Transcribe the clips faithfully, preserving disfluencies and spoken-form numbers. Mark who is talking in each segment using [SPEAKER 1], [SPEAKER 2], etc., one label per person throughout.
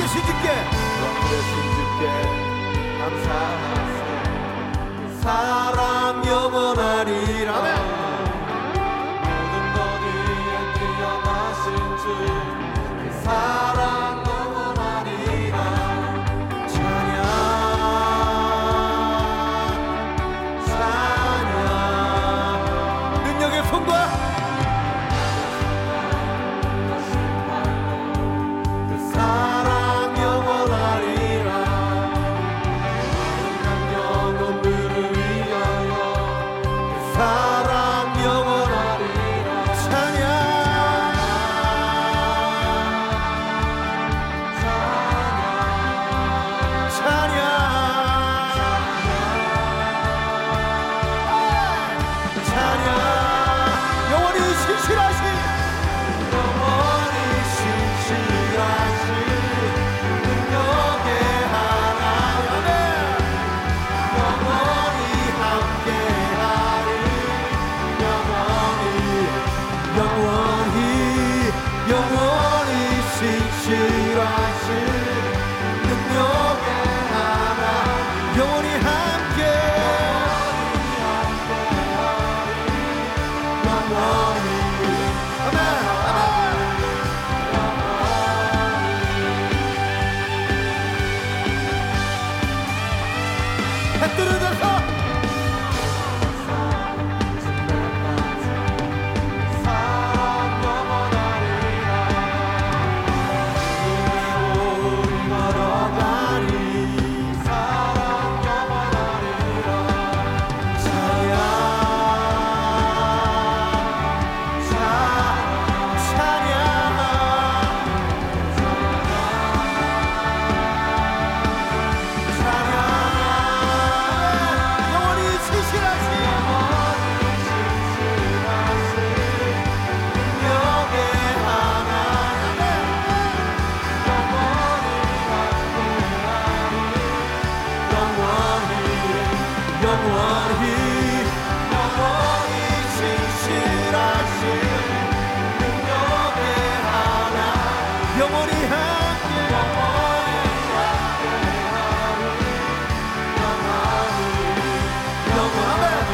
[SPEAKER 1] 되신 주께
[SPEAKER 2] 영 되신 주께 감사하세.
[SPEAKER 1] 사랑 영원하리라. 아멘.
[SPEAKER 2] 모든 것 위에 뛰어나신 주 그 사랑 영원하리라.
[SPEAKER 1] 찬양 찬양 능력의 손과
[SPEAKER 2] 그 사랑 영원하리라. 영혼들을 위하여 그 사랑 영원하리라.
[SPEAKER 1] 찬양 찬양 찬양 영원히 신실하신
[SPEAKER 2] 영원히 신실하신 능력의 하나님 영원히 함께하리. 영원히
[SPEAKER 1] 영원히 영원히 신실하신 능력의 하나 영원히 함께
[SPEAKER 2] 영원히
[SPEAKER 1] 아멘 아멘 해 뜨르면서
[SPEAKER 2] 사랑 영원하리라. 우리 걸어가리. 사랑 영원하리라.
[SPEAKER 1] 찬양 차 찬양 찬양 영원히 신실하신
[SPEAKER 2] 능력의 하나님 영원히 함께하리. 영원히
[SPEAKER 1] 영원히
[SPEAKER 2] 영원히 신실하신 능력의 하나
[SPEAKER 1] 영원히 함께
[SPEAKER 2] 영원히 함께하리. 영원히
[SPEAKER 1] 영원히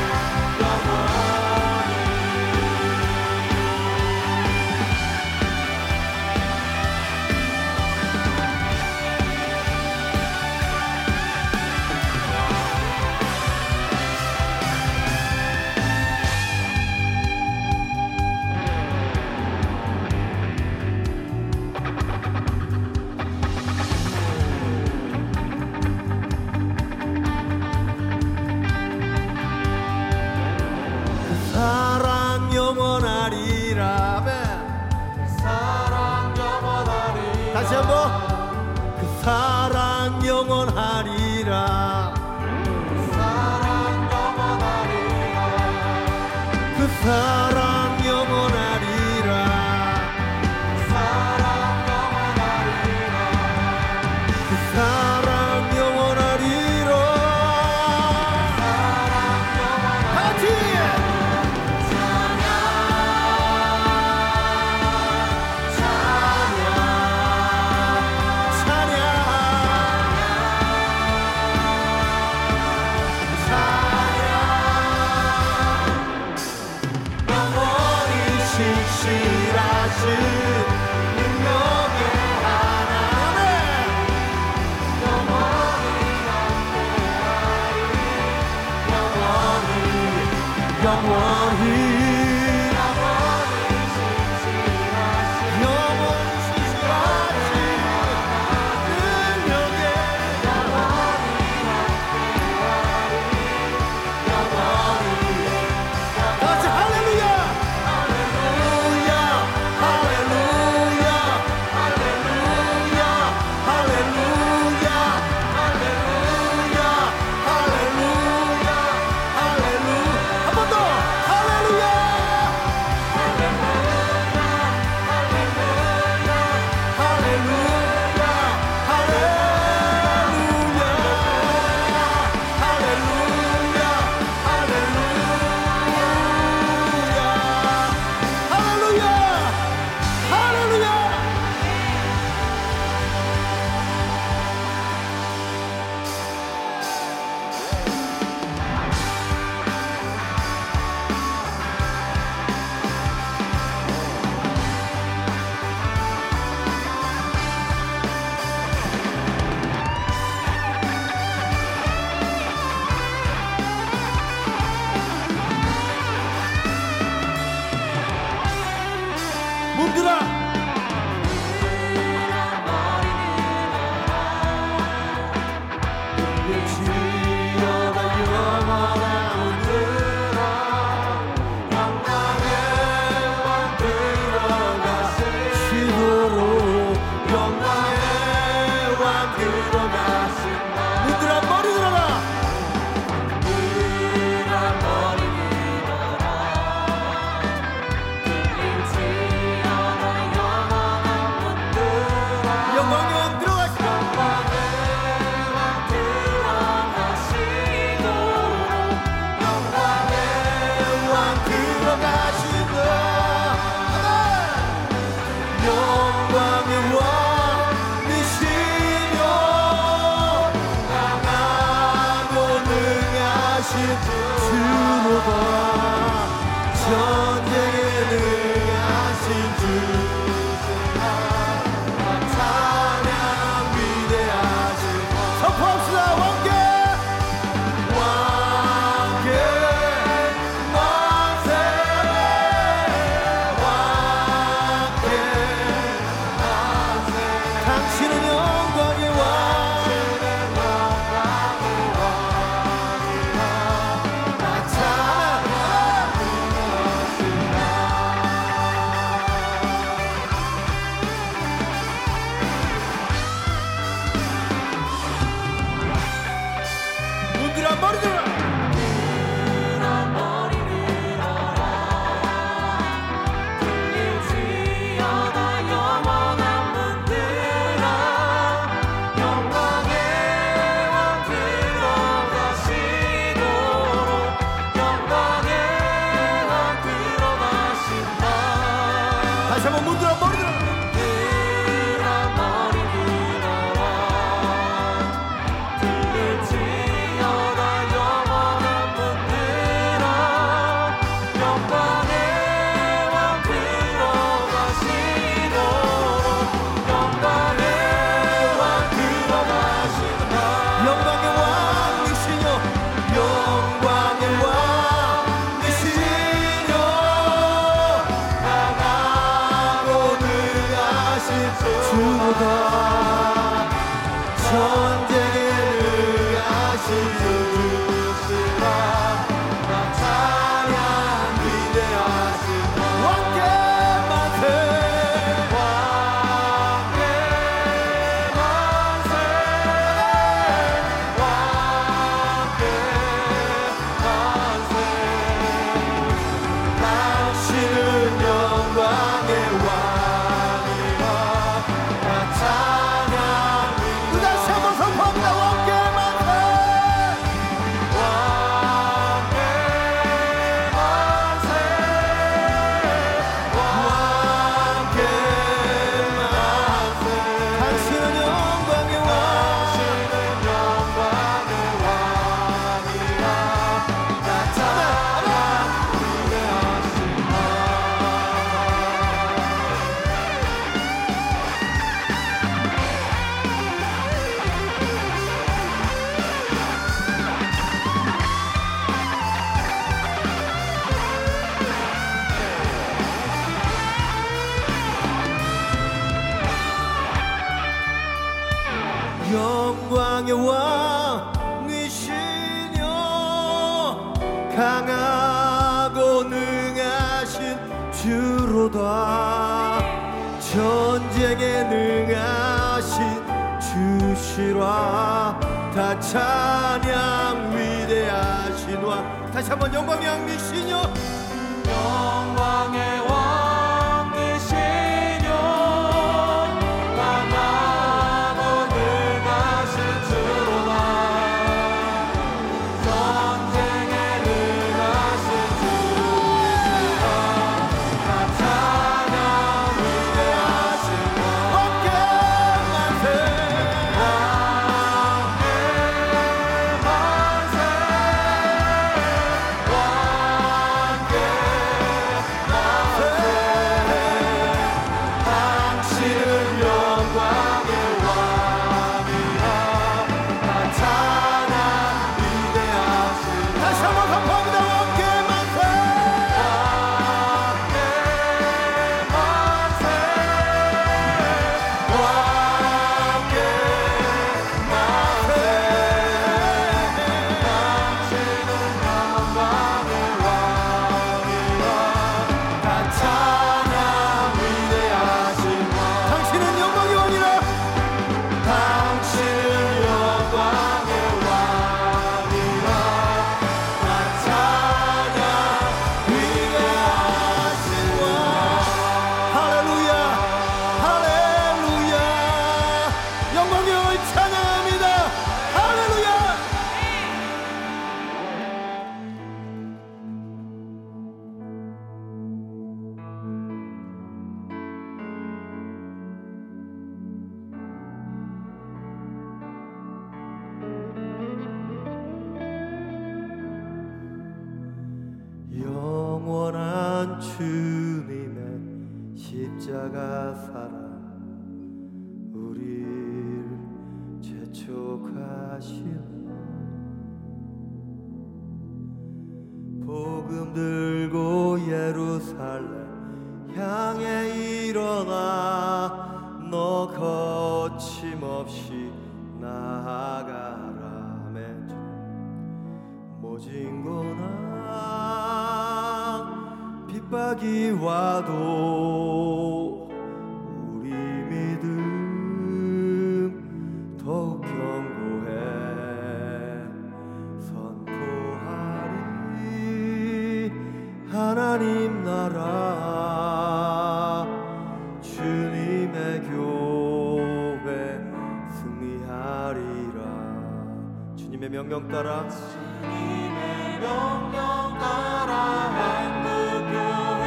[SPEAKER 1] 사랑 영원하리라. 아멘.
[SPEAKER 2] 사랑 영원하리.
[SPEAKER 1] 다시 한번 그 사랑 영원하리라.
[SPEAKER 2] 사랑 영원하리라.
[SPEAKER 1] 그 사랑 영원하리라.
[SPEAKER 2] 사랑 영원하리라.
[SPEAKER 1] 그 사랑 영원하리라. 다 같이 찬양 주로다. 전쟁에 능하신 주시라. 나 찬양 위대하신 왕께 만세. 왕께 만세. 왕께 만세. 당신은 영광의 왕이라. 나 찬양 그 다시 한번 선포합니다. 왕께 만세. 왕께 만세. 왕께 만세. 당신은 영광의 왕. 당신은 영광의 왕이라. 나 찬양 위대하신 영광의 왕이시여. 강하고 능하신 주로다. 전쟁에 능하신 주시라. 다 찬양 위대하신 왕. 다시 한번 영광의 왕이시여. 영광의 왕이시여. 강하고 능하신 주로다. 전쟁에 능하신 주시라. 다 찬양 위대하신 왕. 왕께 만세. 왕께 만세. 왕께 만세. 당신은 영광의 왕이라. 다 찬양 위대하신 다시 한번 선포합니다. 왕께 만세. 왕께 만세. 왕께 만세. 당신은 영광의 왕이라. 다 찬양 위대하신 왕. 당신은 영광의 왕이라. 당신은 영광의 왕이라. 다 찬양 위대하신 왕. 할렐루야. 할렐루야. 영광의 왕을 찬양합니다. 할렐루야. 영원한 주님의 십자가 사랑 우리를 재촉하시네. 복음 들고 예루살렘 향해 일어나. 너 거침없이 나아가라. 아멘. 모진 고난 핍박이 와도 우리 믿음 더욱 견고해. 선포하리 하나님 나라. 주님의 교회 승리하리라. 주님의 명령 따라. 주님의 명령 따라 한국교회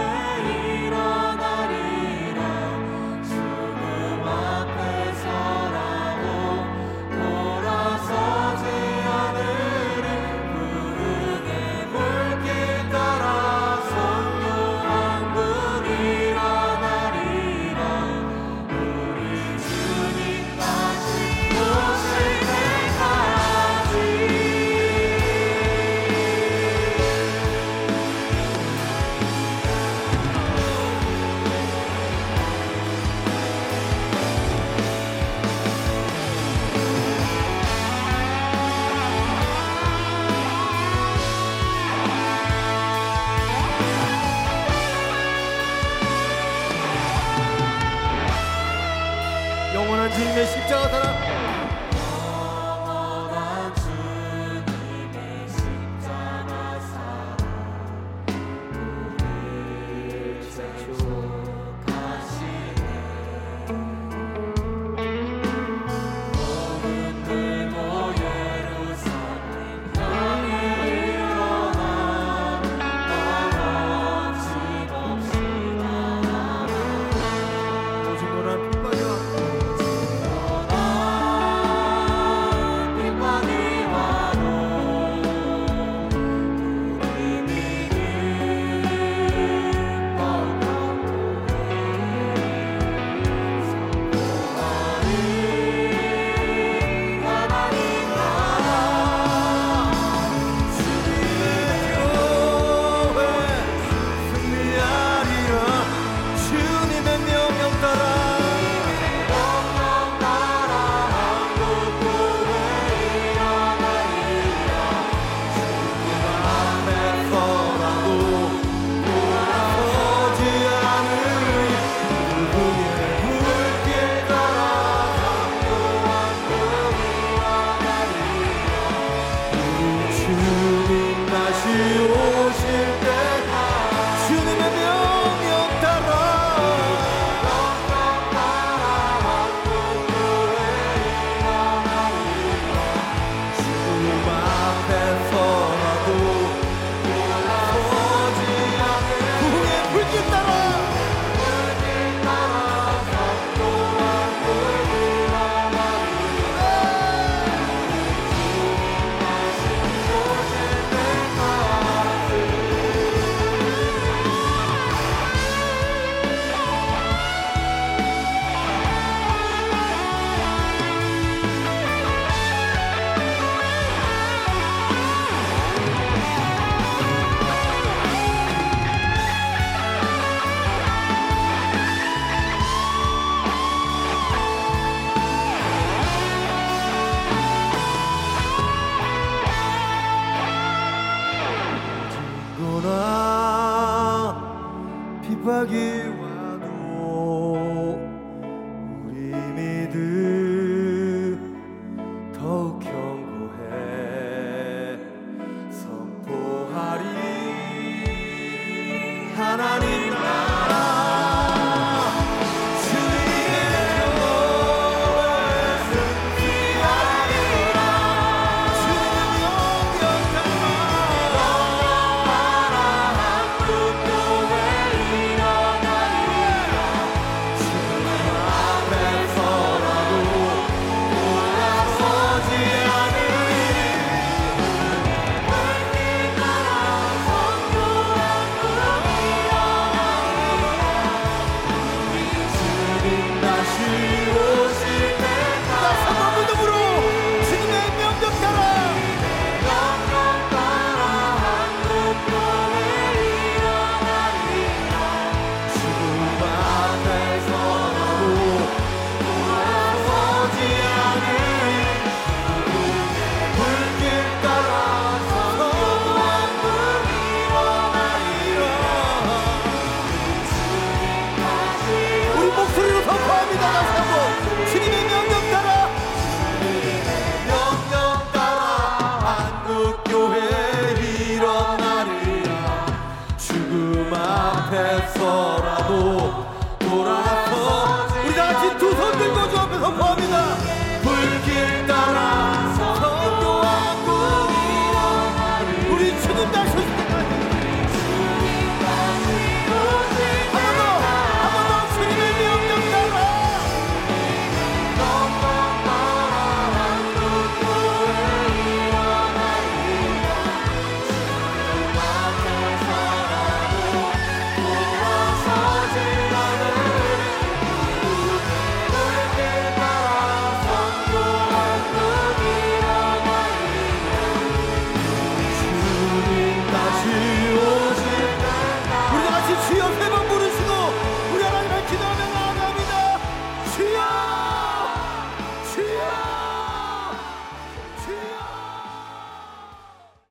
[SPEAKER 1] 일어나리라. 죽음 앞에 서라고 돌아서지 않으리. 부르게 물길 따라 성령왕국 일어나리라. 우리 주님 다시 오실 때까지
[SPEAKER 3] 주님의 십자가 사랑